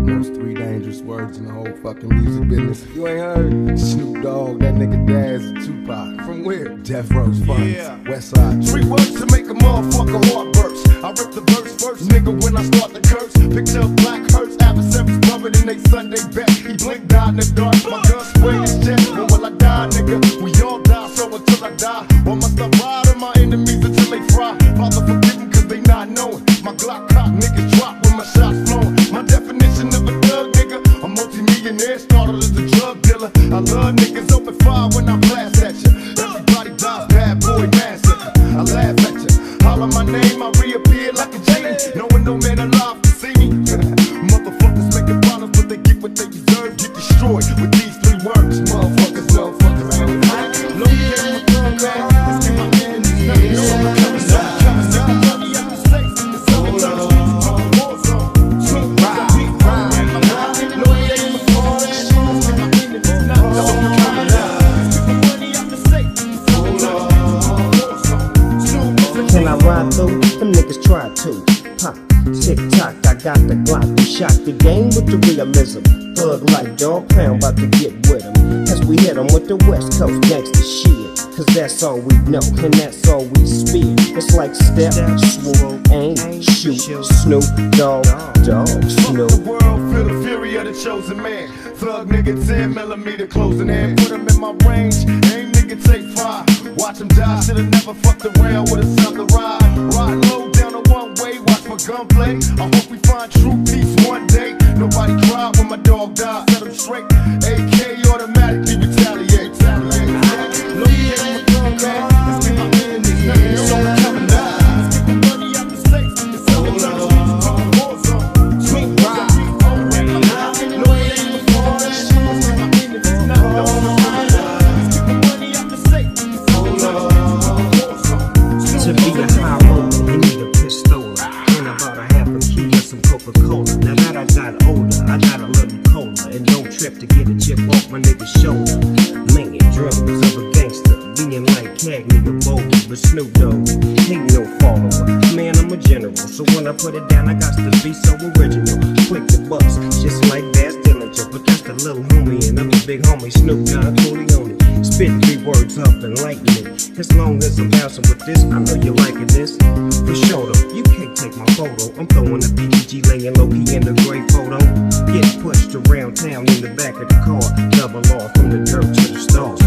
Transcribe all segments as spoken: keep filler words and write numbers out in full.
most three dangerous words in the whole fucking music business. You ain't heard? Snoop Dogg, that nigga Daz and Tupac. From where? Death Row's Funds, yeah. Westside. Three words to make a motherfucker heart burst. I rip the verse first, nigga, when I start the curse. Picture of black hurts, adversaries covered in they Sunday best. He blinked out in the dark, my gun sprayed his chest. When will I die, nigga? We all die, so until I die, or must I ride on my enemies until they fry? Father, forgive them, cause they not knowing. My Glock cock, niggas drop when my shots flowing. My definition of a thug, nigga, a multi-millionaire, started as a drug dealer. I love niggas open fire when I blast at you. Everybody dies, bad boy, massacre. I laugh at you, holler my name, I reappear like a genie, knowing no man alive can see me. Motherfuckers making problems, but they get what they deserve. Get destroyed with these three words. Motherfuckers, motherfuckers, motherfuckers. No care what come back. Let's get my hands in the no, I'm coming down. Coming down. Money out the States in the summer. War zone. Snoop Dogg. No care what come back. Let's get my enemies not no, I'm coming down. Let's get the money out the States in the summer. Can I ride through? Them niggas try to. Pop, tick tock, I got the Glock. We shot the game with the realism. Thug like dog pound, about to get with him. As we hit him with the West Coast gangsta shit. Cause that's all we know, and that's all we spit. It's like step, swoop, aim, shoot, Snoop, dog, dog, Snoop. The world feel the fury of the chosen man. Thug nigga ten millimeter closing in. Put him in my range, aim nigga take fire. Watch him die, should've never fucked around with a sucker ride. Ride low down a one way, watch for gunplay. I hope we find true peace one day. Nobody cried when my dog died, set him straight. A K automatically retaliate. No care what come back. Let's get my enemies nothing, so I'm coming down. Let's get the money out the States. It's all the time. War zone. Sweet ride. No care what come back. Let's get my enemies nothing, so I'm coming down. Let's get the money out the States. It's all the time. War zone. To be a high roller, you need a pistola and about a half a key of some Coca-Cola. Now that I got older, I got a little cola, and don't trip to get a chip off my nigga's shoulder. Linging dreams of a gangster, being like Cagney or Bogey, but Snoop Dogg ain't no follower. Man, I'm a general, so when I put it down, I got to be so original. Quick to bust, just like Bass Dillinger, but that's the little homie, and I'm the big homie Snoop Dogg Corleone. Spit three words up and lighten it. As long as I'm bouncing with this, I know you're liking this. For sure though, you can't take my photo. I'm throwing the B G laying low key in the gray photo. Getting pushed around town in the back of the car. Double off from the dirt to the stars.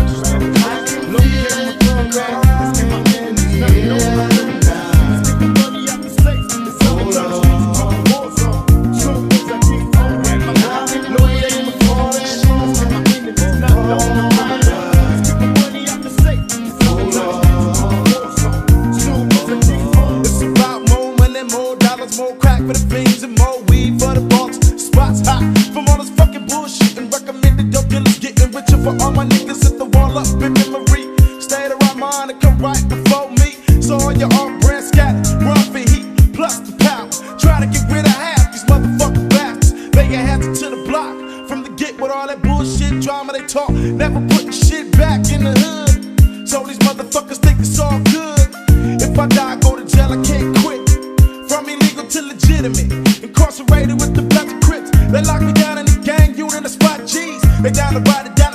No care what come back. Let's get my enemies nothing, no I'm coming down. Let's get the money out the States. It's all the time. War zone. Snoop Dogg, I keep on right my mind. No care what come back. Let's get my enemies nothing, no I'm coming down. Let's get the money out the States. It's all the time. War zone. Snoop Dogg, I keep on. It's about more money, more dollars, more crack for the fiends, and more weed for the box. Spots hot from all this fucking bullshit, and recommended dope dealers getting richer for all my niggas at the wall up in memory. Stayed around mine and come right before me. So all your off brand scat, run for heat, plus the power. Try to get rid of half these motherfucking bastards. They get hands to the block from the get with all that bullshit drama they talk. Never putting shit back in the hood. So these motherfuckers think it's all good. If I die, I go to jail, I can't quit. From illegal to legitimate, incarcerated with the bloods and crips. They lock me down in the gang unit of spot G's. They down to ride it down.